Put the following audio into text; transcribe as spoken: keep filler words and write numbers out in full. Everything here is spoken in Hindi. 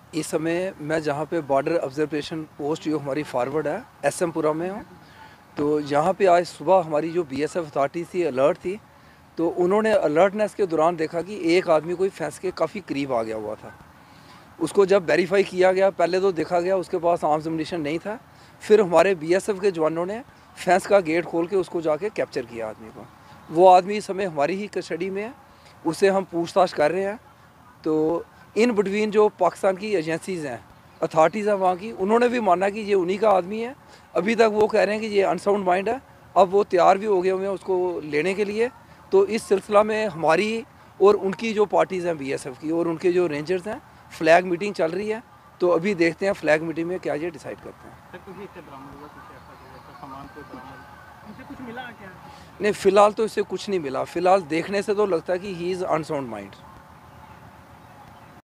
इस समय मैं जहाँ पे बॉर्डर ऑब्जर्वेशन पोस्ट जो हमारी फॉरवर्ड है एस एम पुरा में हूँ। तो यहाँ पे आज सुबह हमारी जो बी एस एफ अथॉरिटी थी अलर्ट थी, तो उन्होंने अलर्टनेस के दौरान देखा कि एक आदमी कोई फेंस के काफ़ी करीब आ गया हुआ था। उसको जब वेरीफाई किया गया, पहले तो देखा गया उसके पास आर्म्स एम्युनिशन नहीं था। फिर हमारे बी एस एफ के जवानों ने फेंस का गेट खोल के उसको जाके कैप्चर किया आदमी को। वो आदमी इस समय हमारी ही कस्टडी में है, उससे हम पूछताछ कर रहे हैं। तो इन बिटवीन जो पाकिस्तान की एजेंसीज़ हैं, अथॉरिटीज़ हैं वहाँ की, उन्होंने भी माना कि ये उन्हीं का आदमी है। अभी तक वो कह रहे हैं कि ये अनसाउंड माइंड है। अब वो तैयार भी हो गए हुए हैं उसको लेने के लिए। तो इस सिलसिला में हमारी और उनकी जो पार्टीज़ हैं बी एस एफ की और उनके जो रेंजर्स हैं, फ्लैग मीटिंग चल रही है। तो अभी देखते हैं फ्लैग मीटिंग में क्या ये डिसाइड करते हैं। नहीं, फ़िलहाल तो इससे कुछ नहीं मिला। फ़िलहाल देखने से तो लगता है कि ही इज़ अनसाउंड माइंड।